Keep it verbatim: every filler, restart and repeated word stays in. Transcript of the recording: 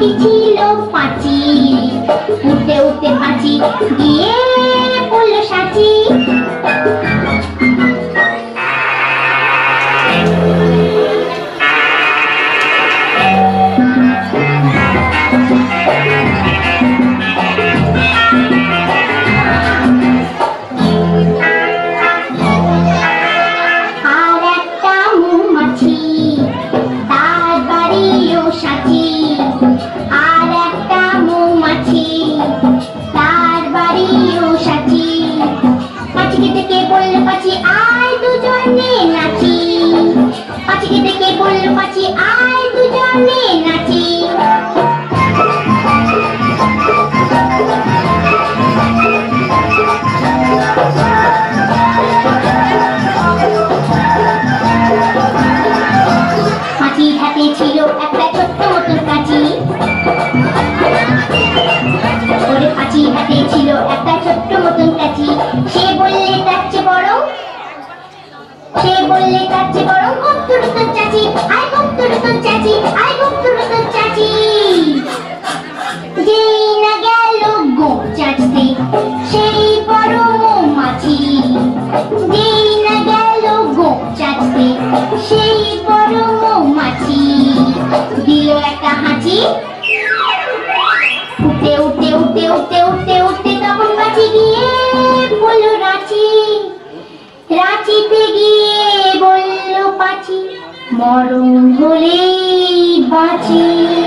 একটি ছিল পাঁচি, উঠতে উঠতে পাঁচি গিয়ে পড়ল সাঁচি। ছিল একটা ছোট্ট মতন কাঁচি, ওরে পাঁচির হাতে ছিল একটা ছোট্ট মতন কাঁচি। সে বললে তার চেয়ে বড়, সে বললে তার চেয়ে বড় গপ্তুরু তোর চাচি, আয় গপ্তুরু তোর চাচি, আয় গপ্তুরু তোর চাচি। যেই না গেল গোপ চাচতে সেই বড় মৌমাছি, যেই না গেল গোপ চাচতে সেই বড় মৌমাছি। দিল একটা হাঁচি, উঠতে উঠতে উঠতে উঠতে উঠতে উঠতে তখন পাঁচি গিয়ে বলল রাঁচি। রাঁচিতে গিয়ে বলল পাঁচি, মরণ হলেই বাঁচি।